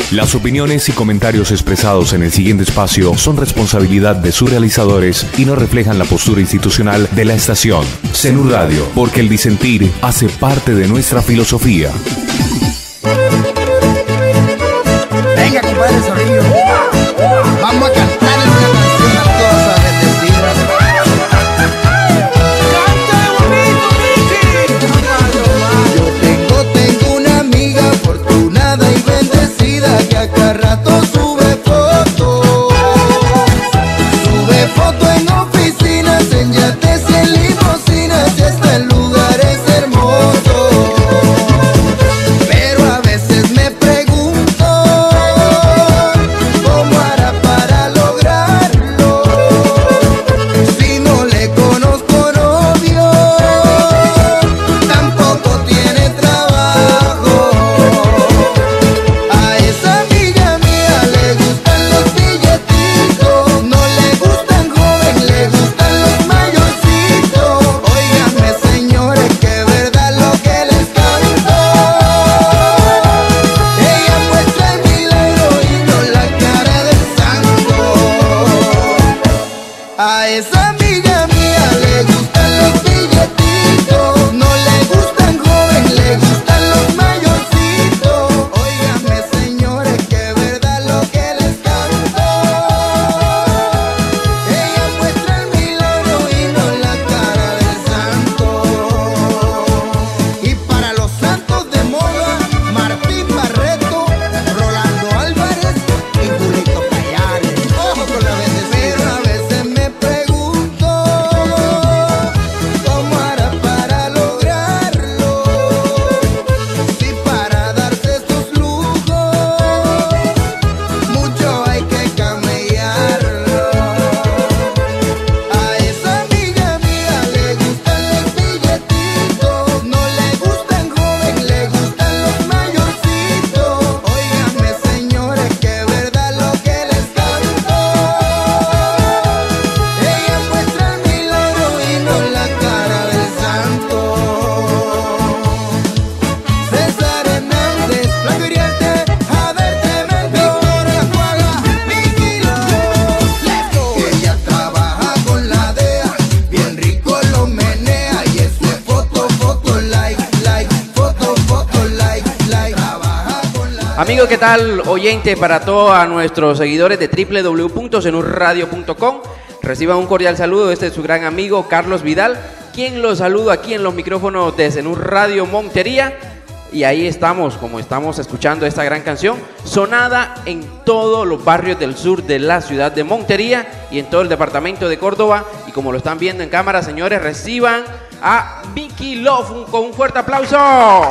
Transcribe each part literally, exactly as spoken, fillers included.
Las opiniones y comentarios expresados en el siguiente espacio son responsabilidad de sus realizadores y no reflejan la postura institucional de la estación. Zenur Radio, porque el disentir hace parte de nuestra filosofía. Venga, compadre Zorrillo, vamos a cantar una canción a todas bendecidas. Yo tengo, tengo una amiga afortunada y bendecida que a cada rato sube fotos, sube fotos en oficinas, en yates y en limusinas y hasta en lugares hermosos. Pero a veces me pregunto cómo hará para lograrlo, si no le conozco novio, tampoco tiene trabajo. A esa amiga mía le gustan los billetitos, no le gustan joven, le gustan los mayorcitos. Óiganme señores, que verdad lo que les canto. Ella muestra el milagro y no la cara del santo. A esa amiga mía le gustan los billetitos, no le gustan joven, le gustan los mayorcitos. Óiganme señores, que verdad lo que les canto. Ella muestra el milagro y no la cara del santo. Y para los santos de moda, Martín Barreto, Rolando Álvarez y Julito Callares. Ojo con la bendecida. Pero a veces me pregunto cómo hará para lograrlo, si para darse estos lujos mucho hay que camellarlo. A esa amiga mía le gustan los billetitos, no le gustan joven, le gustan los mayorcitos. Óiganme señores, que verdad lo que les canto. Ella muestra el milagro y no la cara del santo. César Hernández, Blanco Iriarte, Javier Tremendo, Victoria Juaga, Vicky Love, let's go. Que ella trabaja con la D E A, bien rico lo menea y eso es foto, foto, like, like, foto, foto, like, like. Trabaja con la D E A. Amigos, ¿qué tal? Oyente, para todos nuestros seguidores de w w w punto zenur radio punto com, reciban un cordial saludo. Este es su gran amigo Carlos Vidal, quien los saluda aquí en los micrófonos de Zenur Radio Montería. Y ahí estamos, como estamos escuchando esta gran canción, sonada en todos los barrios del sur de la ciudad de Montería y en todo el departamento de Córdoba. Y como lo están viendo en cámara, señores, reciban a Vicky Love un- con un fuerte aplauso.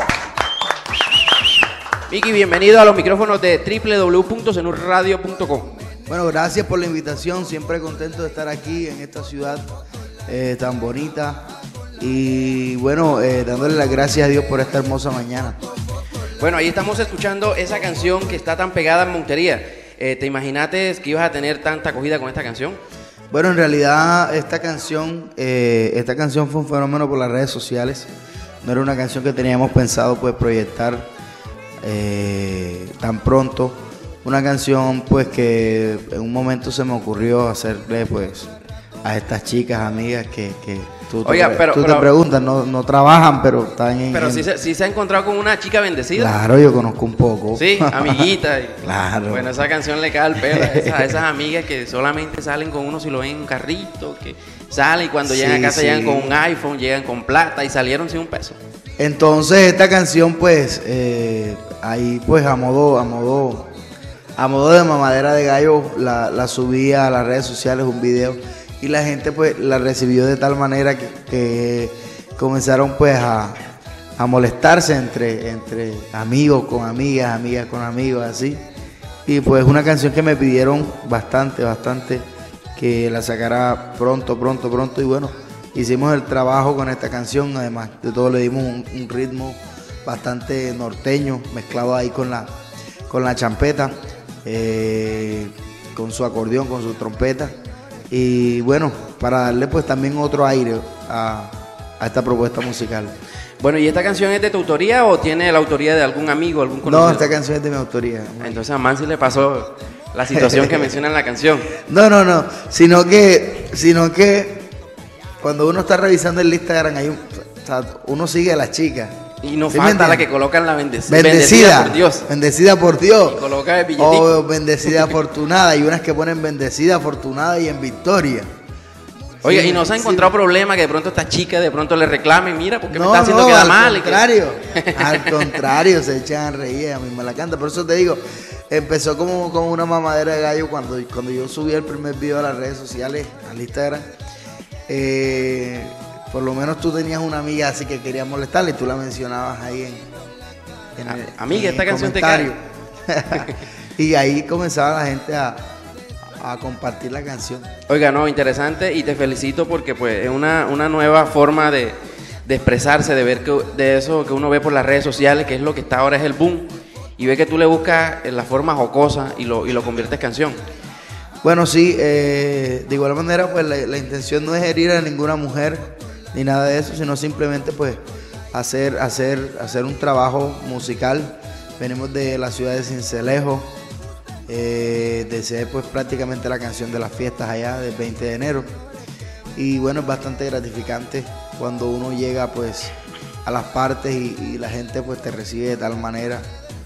Vicky, bienvenido a los micrófonos de w w w punto zenur radio punto com. Bueno, gracias por la invitación, siempre contento de estar aquí en esta ciudad eh, tan bonita y bueno, eh, dándole las gracias a Dios por esta hermosa mañana. Bueno, ahí estamos escuchando esa canción que está tan pegada en Montería. Eh, ¿Te imaginaste que ibas a tener tanta acogida con esta canción? Bueno, en realidad esta canción, eh, esta canción fue un fenómeno por las redes sociales, no era una canción que teníamos pensado pues proyectar eh, tan pronto, una canción pues que en un momento se me ocurrió hacerle pues a estas chicas amigas que, que tú, tú Oiga, te, pero- tú te pero- preguntas, no, no trabajan pero están en... Pero en- sí se, sí se ha encontrado con una chica bendecida. Claro, yo conozco un poco. Sí, amiguita. y- Claro. Bueno, esa canción le cae al pelo a esas, a esas amigas que solamente salen con uno si lo ven en un carrito, que salen y cuando llegan Sí, a casa sí. llegan con un iPhone, llegan con plata y salieron sin un peso. Entonces esta canción pues eh, ahí pues a modo a modo a modo de mamadera de gallo la, la subí a las redes sociales un video y la gente pues la recibió de tal manera que, que comenzaron pues a, a molestarse entre, entre amigos con amigas, amigas con amigos, así. Y pues una canción que me pidieron bastante, bastante que la sacara pronto, pronto, pronto. Y bueno, hicimos el trabajo con esta canción, además de todo le dimos un, un ritmo bastante norteño, mezclado ahí con la, con la champeta, eh, con su acordeón, con su trompeta. Y bueno, para darle pues también otro aire a, a esta propuesta musical. Bueno, ¿y esta canción es de tu autoría o tiene la autoría de algún amigo, algún conocido? No, esta canción es de mi autoría. Entonces a Mansi le pasó la situación que menciona en la canción. No, no, no, sino que, sino que cuando uno está revisando el Instagram, hay un, o sea, uno sigue a las chicas. Y nos ¿Sí falta la que colocan la bendec bendecida, bendecida por Dios. Bendecida por Dios. Y coloca el billetico. O bendecida afortunada. Y unas que ponen bendecida, afortunada y en victoria. Oiga, Sí, y nos ha sí. encontrado problemas que de pronto esta chica de pronto le reclame, mira, ¿por qué me No, está haciendo no, quedar al mal? contrario, al contrario, se echan a reír, a mí me la canta. Por eso te digo, empezó como, como una mamadera de gallo cuando, cuando yo subí el primer video a las redes sociales, al Instagram. Eh, por lo menos tú tenías una amiga así que quería molestarle y tú la mencionabas ahí en, en el, Amiga, en esta el canción te comentario. Y ahí comenzaba la gente a, a compartir la canción. Oiga, no, interesante y te felicito porque pues es una, una nueva forma de, de expresarse, de ver que, de eso que uno ve por las redes sociales, que es lo que está ahora es el boom, y ve que tú le buscas en la forma jocosa y lo, y lo conviertes en canción. Bueno, sí, eh, de igual manera, pues la, la intención no es herir a ninguna mujer ni nada de eso, sino simplemente pues hacer, hacer, hacer un trabajo musical. Venimos de la ciudad de Sincelejo, eh, de ser pues prácticamente la canción de las fiestas allá del veinte de enero. Y bueno, es bastante gratificante cuando uno llega pues a las partes y, y la gente pues te recibe de tal manera,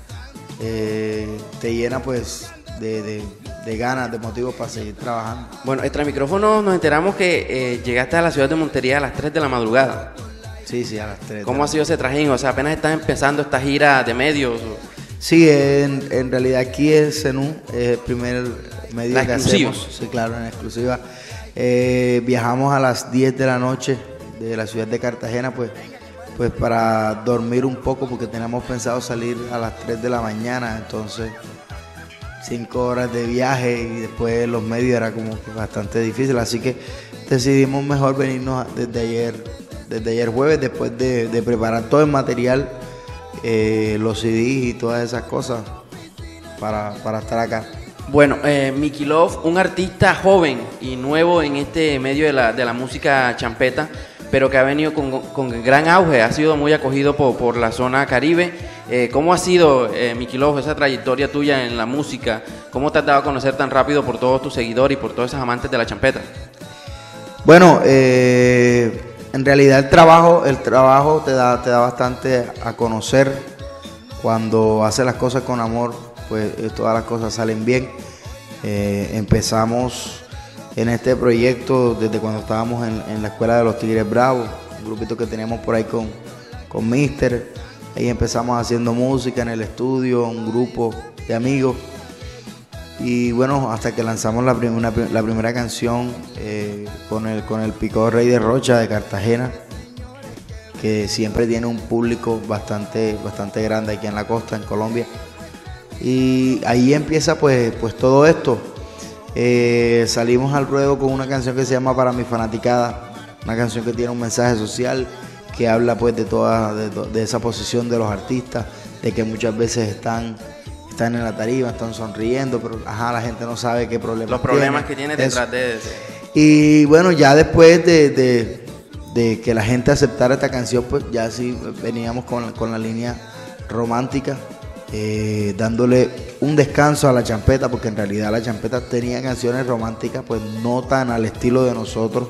eh, te llena pues de, de, de ganas, de motivos para seguir trabajando. Bueno, extra micrófono nos enteramos que eh, llegaste a la ciudad de Montería a las tres de la madrugada. Sí, sí, a las tres. ¿Cómo ha sido ese trajín? O sea, apenas estás empezando esta gira de medios. Sí, en, en realidad aquí es Zenú, es el primer medio La que exclusiva. hacemos. Sí, claro, en exclusiva. Eh, viajamos a las diez de la noche de la ciudad de Cartagena, pues, pues para dormir un poco, porque teníamos pensado salir a las tres de la mañana, entonces cinco horas de viaje y después los medios era como que bastante difícil, así que decidimos mejor venirnos desde ayer. Desde ayer jueves, después de, de preparar todo el material, eh, los C Ds y todas esas cosas para, para estar acá. Bueno, eh, Mickey Love, un artista joven y nuevo en este medio de la, de la música champeta, pero que ha venido con, con gran auge, ha sido muy acogido por, por la zona Caribe. Eh, ¿Cómo ha sido, eh, Mickey Love, esa trayectoria tuya en la música? ¿Cómo te has dado a conocer tan rápido por todos tus seguidores y por todos esos amantes de la champeta? Bueno, eh... en realidad el trabajo, el trabajo te da, te da bastante a conocer. Cuando haces las cosas con amor, pues eh, todas las cosas salen bien. Eh, empezamos en este proyecto desde cuando estábamos en, en la escuela de los Tigres Bravos, un grupito que teníamos por ahí con, con Mister. Ahí empezamos haciendo música en el estudio, un grupo de amigos. Y bueno, hasta que lanzamos la, prim una, la primera canción eh, con el con el Picó Rey de Rocha de Cartagena, que siempre tiene un público bastante bastante grande aquí en la costa, en Colombia. Y ahí empieza pues, pues todo esto. Eh, salimos al ruedo con una canción que se llama Para mi fanaticada, una canción que tiene un mensaje social, que habla pues de toda de, de esa posición de los artistas, de que muchas veces están están en la tarima, están sonriendo, pero ajá, la gente no sabe qué problemas Los problemas tiene, que tiene eso. detrás de ese. Y bueno, ya después de, de, de que la gente aceptara esta canción, pues ya sí veníamos con, con la línea romántica, eh, dándole un descanso a la champeta, porque en realidad la champeta tenía canciones románticas, pues no tan al estilo de nosotros.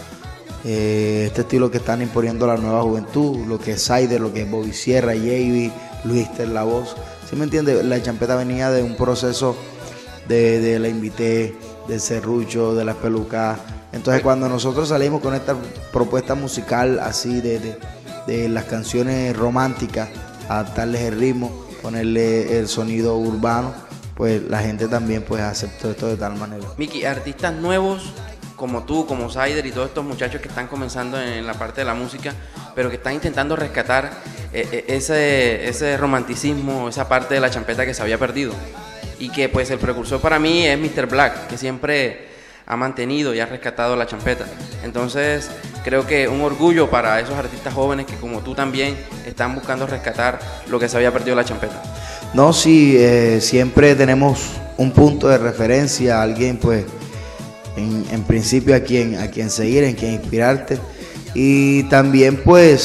Eh, este estilo que están imponiendo la nueva juventud, lo que es Sider, lo que es Bobby Sierra, J B, Luis Ter La Voz. ¿Sí me entiende? La champeta venía de un proceso de, de La Invité, del Serrucho, de Las Pelucas. Entonces cuando nosotros salimos con esta propuesta musical así de, de, de las canciones románticas, adaptarles el ritmo, ponerle el sonido urbano, pues la gente también pues aceptó esto de tal manera. Mickey, artistas nuevos como tú, como Sider y todos estos muchachos que están comenzando en la parte de la música, pero que están intentando rescatar eh, ese, ese romanticismo, esa parte de la champeta que se había perdido. Y que pues el precursor para mí es mister Black, que siempre ha mantenido y ha rescatado la champeta. Entonces creo que un orgullo para esos artistas jóvenes que como tú también están buscando rescatar lo que se había perdido la champeta. No, sí, eh, siempre tenemos un punto de referencia, alguien pues en, en principio a quien, a quien seguir, en quien inspirarte. Y también pues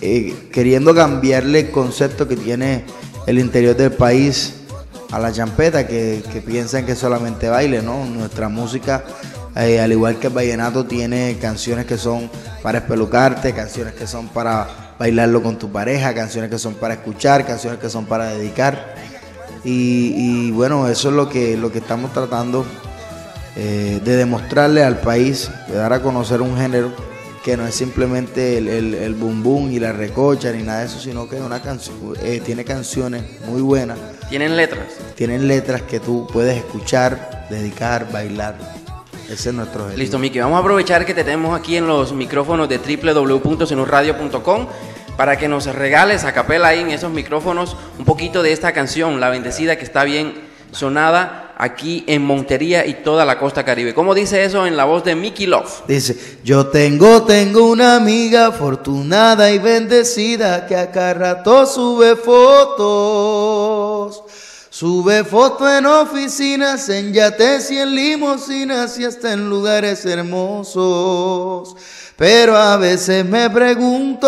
eh, queriendo cambiarle el concepto que tiene el interior del país a la champeta, que, que piensan que es solamente baile, ¿no? Nuestra música, eh, al igual que el vallenato, tiene canciones que son para espelucarte, canciones que son para bailarlo con tu pareja, canciones que son para escuchar, canciones que son para dedicar. Y, y bueno, eso es lo que, lo que estamos tratando eh, de demostrarle al país, de dar a conocer un género que no es simplemente el, el, el boom boom y la recocha ni nada de eso, sino que es una canción, eh, tiene canciones muy buenas. ¿Tienen letras? Tienen letras que tú puedes escuchar, dedicar, bailar. Ese es nuestro objetivo. Listo, Miki. Vamos a aprovechar que te tenemos aquí en los micrófonos de doble u doble u doble u punto zenurradio punto com para que nos regales a capela ahí en esos micrófonos un poquito de esta canción, La Bendecida, que está bien sonada aquí en Montería y toda la costa caribe. ¿Cómo dice eso en la voz de Mickey Love? Dice: yo tengo, tengo una amiga afortunada y bendecida que a cada rato sube fotos. Sube fotos en oficinas, en yates y en limusinas y hasta en lugares hermosos. Pero a veces me pregunto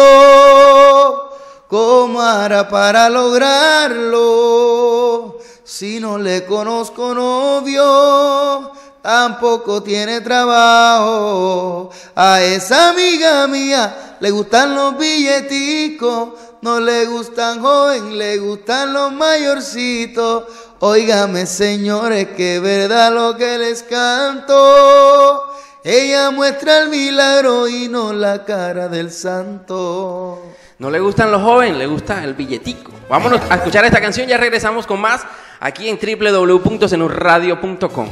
cómo hará para lograrlo. Si no le conozco novio, tampoco tiene trabajo. A esa amiga mía le gustan los billeticos, no le gustan joven, le gustan los mayorcitos. Óigame, señores, que verdad lo que les canto. Ella muestra el milagro y no la cara del santo. No le gustan los jóvenes, le gusta el billetico. Vámonos a escuchar esta canción, ya regresamos con más aquí en doble u doble u doble u punto zenurradio punto com.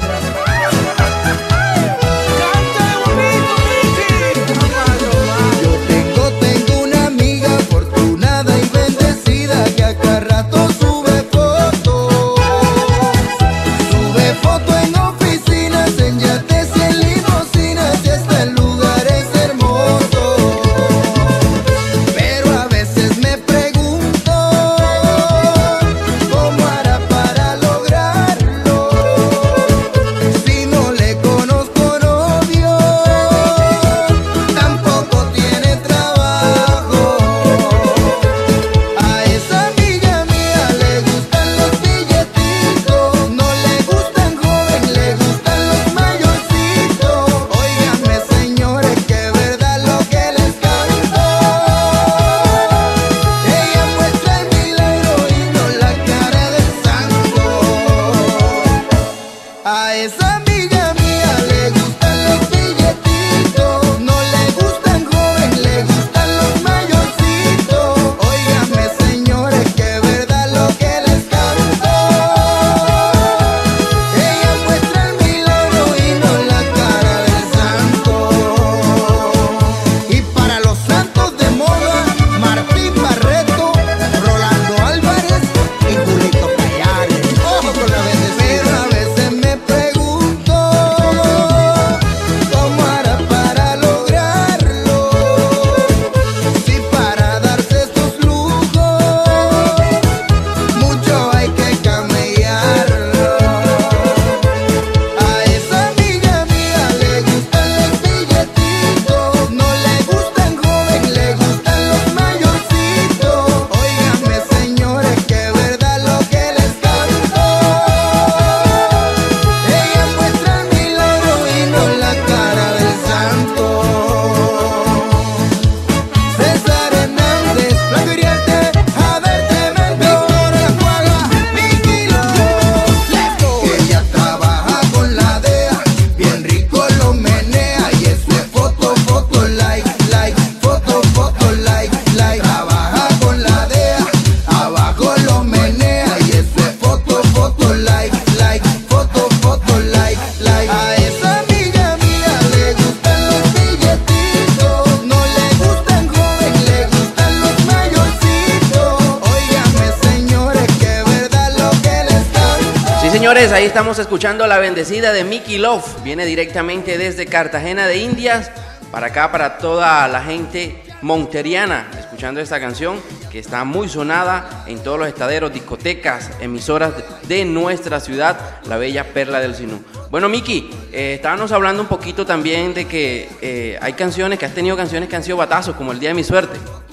Señores, ahí estamos escuchando La Bendecida de Mickey Love. Viene directamente desde Cartagena de Indias para acá, para toda la gente monteriana, escuchando esta canción que está muy sonada en todos los estaderos, discotecas, emisoras de nuestra ciudad, la bella perla del Sinú. Bueno, Mickey, eh, estábamos hablando un poquito también de que eh, hay canciones, que has tenido canciones que han sido batazos, como El Día de mi Suerte.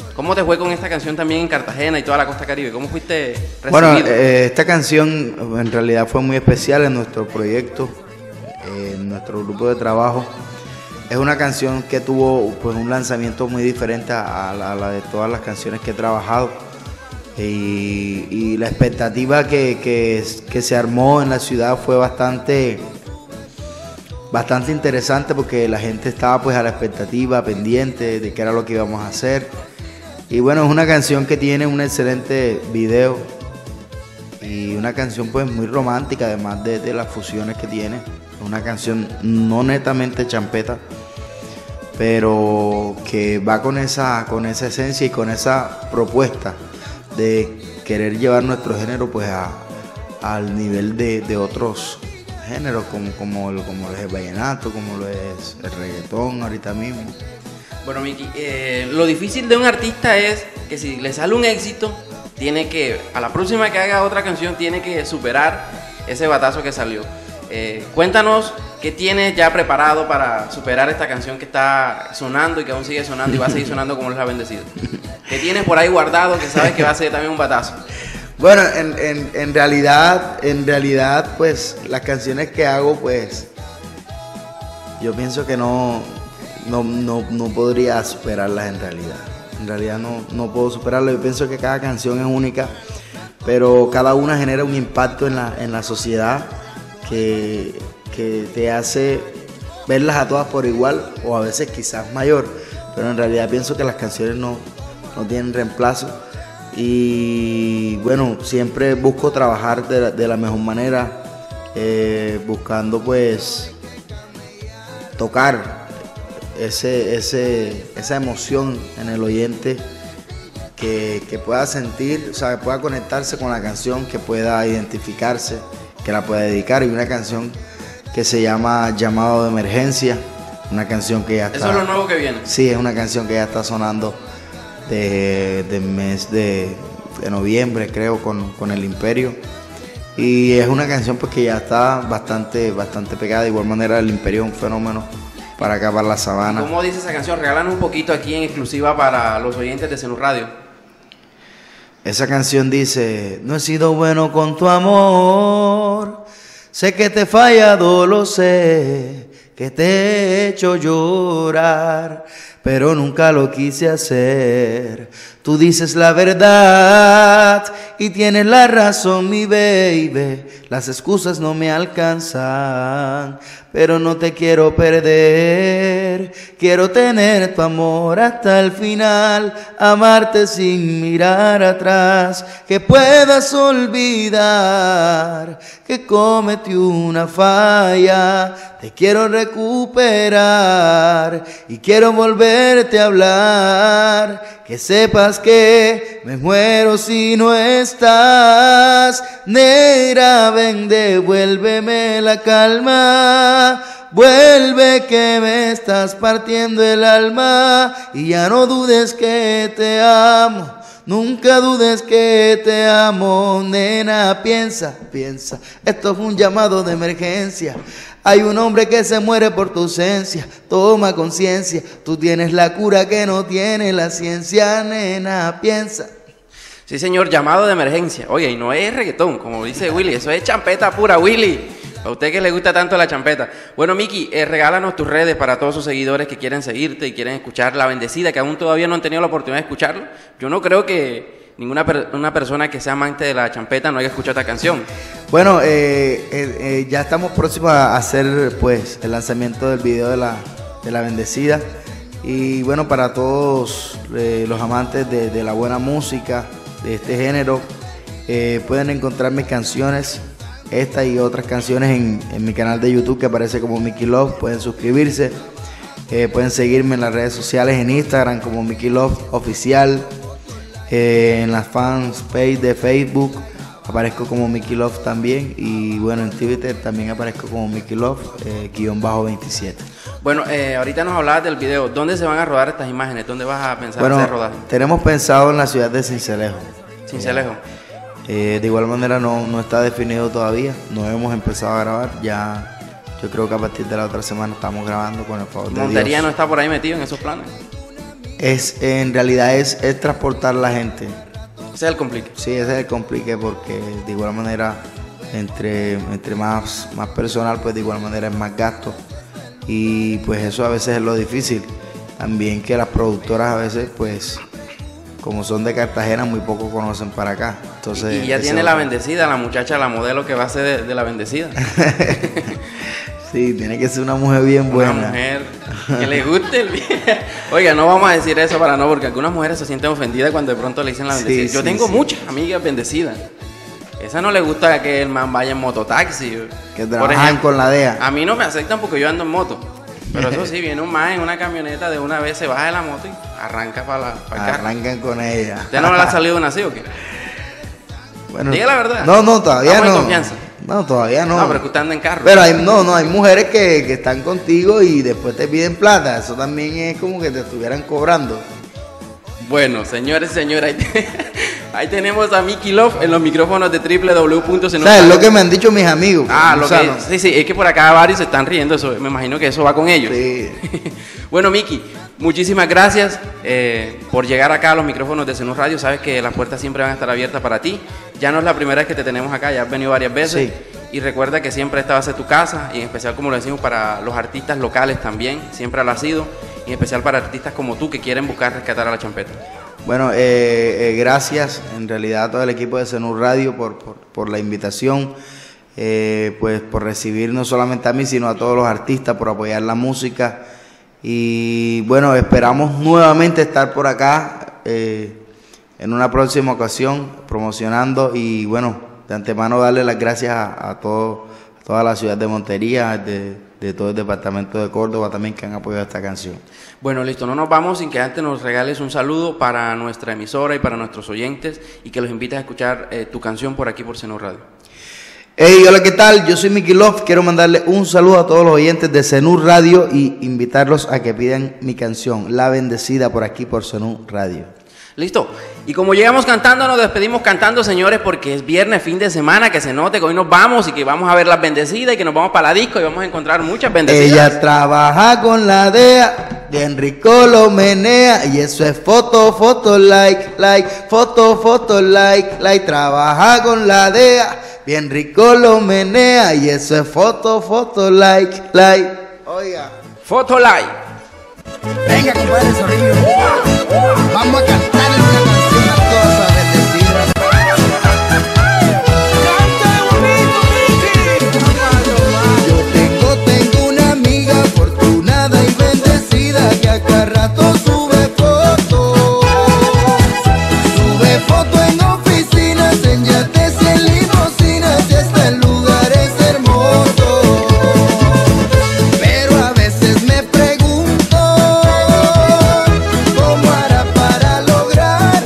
¿Cómo te fue con esta canción también en Cartagena y toda la costa Caribe? ¿Cómo fuiste recibido? Bueno, eh, esta canción en realidad fue muy especial en nuestro proyecto, eh, en nuestro grupo de trabajo. Es una canción que tuvo pues un lanzamiento muy diferente a la, a la de todas las canciones que he trabajado. Y, y la expectativa que, que, que se armó en la ciudad fue bastante, bastante interesante, porque la gente estaba pues a la expectativa, pendiente de qué era lo que íbamos a hacer. Y bueno, es una canción que tiene un excelente video y una canción pues muy romántica, además de, de las fusiones que tiene. Es una canción no netamente champeta, pero que va con esa, con esa esencia y con esa propuesta de querer llevar nuestro género pues a, al nivel de, de otros géneros como, como, como es el vallenato, como lo es el reggaetón ahorita mismo. Bueno, Miki, eh, lo difícil de un artista es que si le sale un éxito, tiene que, a la próxima que haga otra canción, tiene que superar ese batazo que salió. Eh, cuéntanos qué tienes ya preparado para superar esta canción que está sonando y que aún sigue sonando y va a seguir sonando como La Bendecida. ¿Qué tienes por ahí guardado que sabes que va a ser también un batazo? Bueno, en, en, en realidad, en realidad, pues, las canciones que hago, pues, yo pienso que no, no, no, no podría superarlas en realidad. En realidad no, no puedo superarlas. Yo pienso que cada canción es única, pero cada una genera un impacto en la, en la sociedad que, que te hace verlas a todas por igual, o a veces quizás mayor, pero en realidad pienso que las canciones no, no tienen reemplazo. Y bueno, siempre busco trabajar de la, de la mejor manera, eh, buscando pues tocar ese, ese, esa emoción en el oyente, que, que pueda sentir, o sea, que pueda conectarse con la canción, que pueda identificarse, que la pueda dedicar. Y una canción que se llama Llamado de Emergencia, una canción que ya está... ¿Eso es lo nuevo que viene? Sí, es una canción que ya está sonando de, de mes de, de noviembre, creo, con, con El Imperio. Y es una canción pues que ya está bastante, bastante pegada. De igual manera, El Imperio es un fenómeno para acá, para la sabana. ¿Cómo dice esa canción? Regálanos un poquito aquí en exclusiva para los oyentes de Zenur Radio. Esa canción dice: no he sido bueno con tu amor, sé que te he fallado, lo sé, que te he hecho llorar, pero nunca lo quise hacer. Tú dices la verdad y tienes la razón, mi baby. Las excusas no me alcanzan, pero no te quiero perder. Quiero tener tu amor hasta el final, amarte sin mirar atrás, que puedas olvidar que cometí una falla. Te quiero recuperar y quiero volverte a hablar, que sepas que me muero si no estás. Negra, ven, devuélveme la calma, vuelve que me estás partiendo el alma, y ya no dudes que te amo, nunca dudes que te amo. Nena, piensa, piensa, esto es un llamado de emergencia. Hay un hombre que se muere por tu ausencia. Toma conciencia, tú tienes la cura que no tiene la ciencia. Nena, piensa. Sí, señor, llamado de emergencia. Oye, y no es reggaetón, como dice Willy, eso es champeta pura, Willy. A usted que le gusta tanto la champeta. Bueno, Miki, eh, regálanos tus redes para todos sus seguidores que quieren seguirte y quieren escuchar La Bendecida, que aún todavía no han tenido la oportunidad de escucharlo. Yo no creo que ninguna per una persona que sea amante de la champeta no haya escuchado esta canción. Bueno, eh, eh, eh, ya estamos próximos a hacer pues el lanzamiento del video de la, de la Bendecida. Y bueno, para todos eh, los amantes de, de la buena música, de este género, eh, pueden encontrar mis canciones, esta y otras canciones en, en mi canal de YouTube, que aparece como Mickey Love. Pueden suscribirse, eh, pueden seguirme en las redes sociales, en Instagram como Mickey Love Oficial, eh, en las fans page de Facebook aparezco como Mickey Love también, y bueno, en Twitter también aparezco como Mickey Love eh, guión bajo veintisiete. Bueno, eh, ahorita nos hablabas del video. ¿Dónde se van a rodar estas imágenes? ¿Dónde vas a pensar Bueno, hacer rodaje? tenemos pensado en la ciudad de Sincelejo. Sincelejo. Eh, de igual manera no, no está definido todavía, no hemos empezado a grabar, ya yo creo que a partir de la otra semana estamos grabando, con el favor de Dios. ¿Montería no está por ahí metido en esos planes? es en realidad es, es transportar a la gente. Ese es el complique. Sí, ese es el complique porque de igual manera entre, entre más, más personal, pues de igual manera es más gasto. Y pues eso a veces es lo difícil. También que las productoras a veces, pues, como son de Cartagena, muy poco conocen para acá. Entonces, y ya tiene la bendecida, la muchacha, la modelo que va a ser de, de la bendecida. Sí, tiene que ser una mujer bien buena. Una mujer que le guste el bien. Oiga, no vamos a decir eso para no, porque algunas mujeres se sienten ofendidas cuando de pronto le dicen la bendecida. Sí, Yo sí, tengo sí. muchas amigas bendecidas. Esa no le gusta que el man vaya en mototaxi. Que trabajan con la D E A. A mí no me aceptan porque yo ando en moto. Pero eso sí, viene un man en una camioneta, de una vez se baja de la moto y arranca para, la, para el carro. Arrancan con ella. ¿Usted no le ha salido una así o qué? Bueno, Diga la verdad. No, no, todavía Estamos no. en confianza. No, todavía no. No, pero que usted anda en carro. Pero hay, no, no, hay mujeres que, que están contigo y después te piden plata. Eso también es como que te estuvieran cobrando. Bueno, señores y señoras, ahí, te- ahí tenemos a Mickey Love en los micrófonos de doble u doble u doble u punto senur ¿Sabes radio. lo que me han dicho mis amigos? Ah, lo Gonzalo? que, sí, sí, es que por acá varios se están riendo, eso, me imagino que eso va con ellos. Sí. Bueno, Miki, muchísimas gracias eh, por llegar acá a los micrófonos de Senur Radio. Sabes que las puertas siempre van a estar abiertas para ti. Ya no es la primera vez que te tenemos acá, ya has venido varias veces. Sí. Y recuerda que siempre esta va a ser tu casa, y en especial, como lo decimos, para los artistas locales también, siempre lo ha sido, y en especial para artistas como tú que quieren buscar rescatar a la champeta. Bueno, eh, eh, gracias en realidad a todo el equipo de Senur Radio por, por, por la invitación, eh, pues por recibir no solamente a mí, sino a todos los artistas, por apoyar la música. Y bueno, esperamos nuevamente estar por acá eh, en una próxima ocasión promocionando y bueno, de antemano darle las gracias a, a, todo, a toda la ciudad de Montería, de, de todo el departamento de Córdoba también que han apoyado esta canción. Bueno, listo, no nos vamos sin que antes nos regales un saludo para nuestra emisora y para nuestros oyentes, y que los invites a escuchar eh, tu canción por aquí por Senur Radio. Hey, hola, ¿qué tal? Yo soy Mickey Love. Quiero mandarle un saludo a todos los oyentes de Senur Radio y invitarlos a que pidan mi canción, La Bendecida, por aquí por Senur Radio. Listo. Y como llegamos cantando, nos despedimos cantando, señores, porque es viernes, fin de semana, que se note que hoy nos vamos y que vamos a ver las bendecidas y que nos vamos para la disco y vamos a encontrar muchas bendecidas. Ella trabaja con la D E A, bien rico lo menea, y eso es foto, foto, like, like, foto, foto, like, like, trabaja con la D E A, bien rico lo menea, y eso es foto, foto, like, like. Oiga. Foto like. Venga, compadre Zorrillo. Vamos a cantar una canción a todas las bendecidas. Yo tengo, tengo una amiga afortunada y bendecida que a cada rato sube fotos. Sube fotos en oficinas, en yates y en limusinas y hasta en lugares hermosos. Pero a veces me pregunto cómo hará para lograr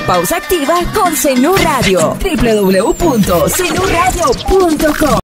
menopausa activa con Zenú Radio. doble u doble u doble u punto zenú radio punto com